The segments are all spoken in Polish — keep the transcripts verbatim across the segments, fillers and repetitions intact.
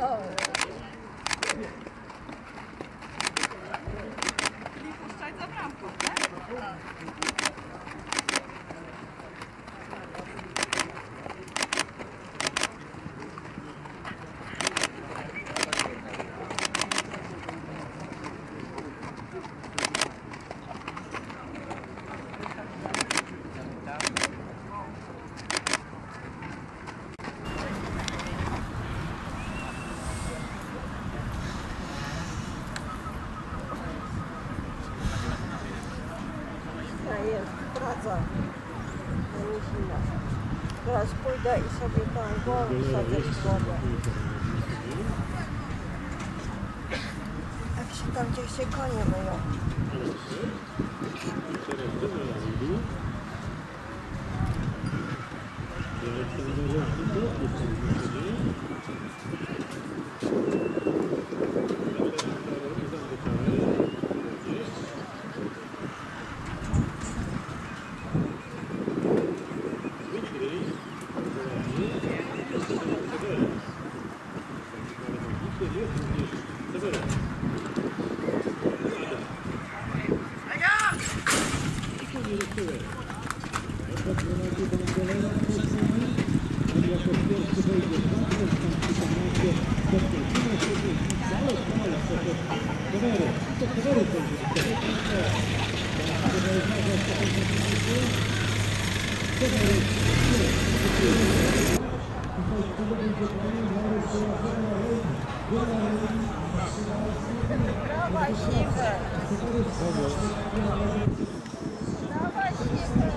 puszczać za bramką, tak? Jest praca na Mizina. Teraz pójdę i sobie tam go wsadzę w wodę. Jak się tam gdzieś się konie myją. Dawaj siwę! Dawaj siwę!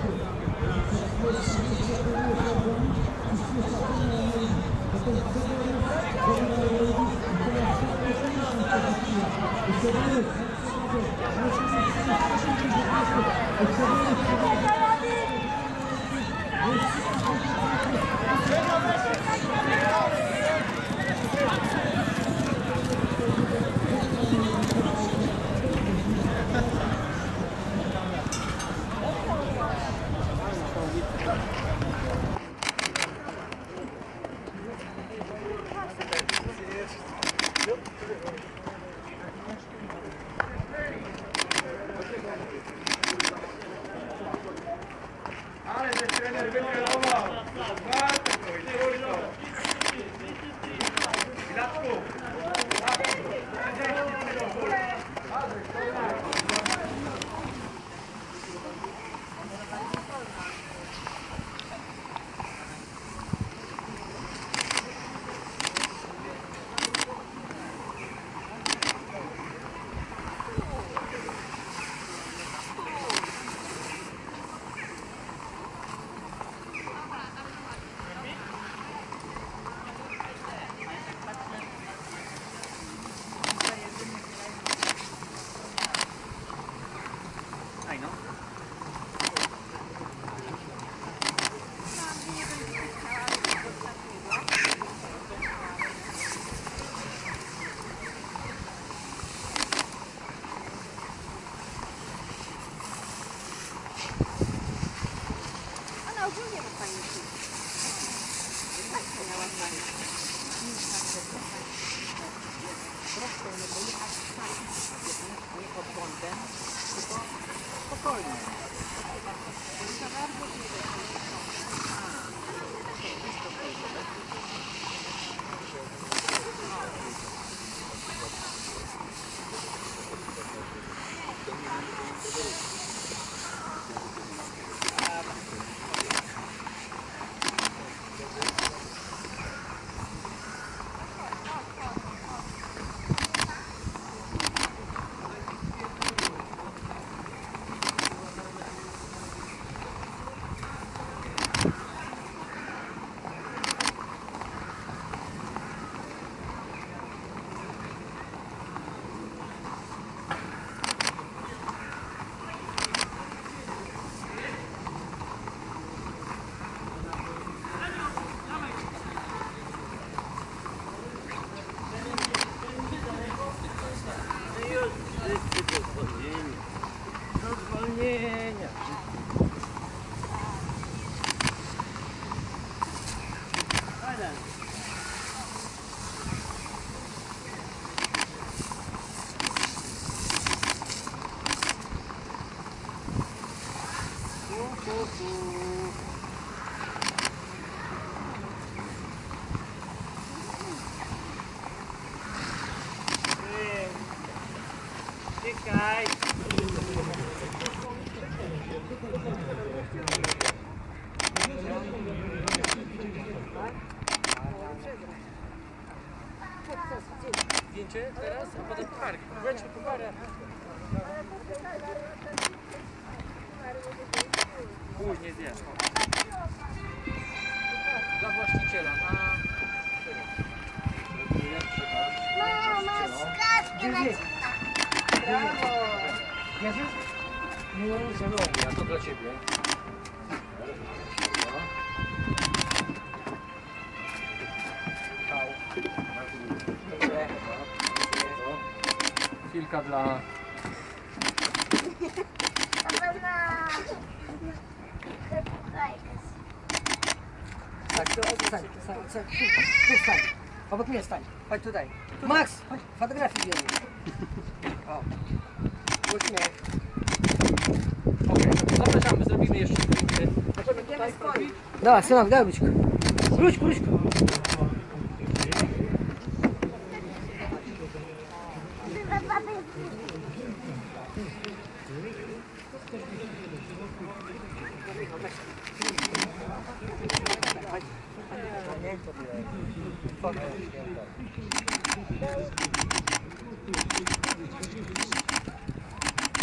Ale że trener wykierował! Gratku! Nie pod kątem, tylko spokojnie. Za bardzo Czekaj. Zdjęcie teraz, a potem pucharek. Wręczmy pucharek. Później zjesz. Dla właściciela. Na... Mama, skarbkę na Brawo! Bierzesz? Nie, zielony, a to dla ciebie. Kilka dla... Tak, tu stań, stań, stań, tu, tu stań. Obok mnie stań. Chodź tutaj. Max, chodź, fotografię bierzemy. O. Uśmiech. Okej, zapraszamy, zrobimy jeszcze zdjęcie. Możemy Będziemy swoich. Dawaj, synek, daj rучку. Rучку, rучку.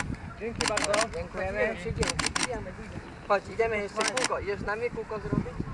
Dzięki bardzo. Dziękujemy. Chodź, idziemy jeszcze kółko. Idziesz z nami kółko zrobić?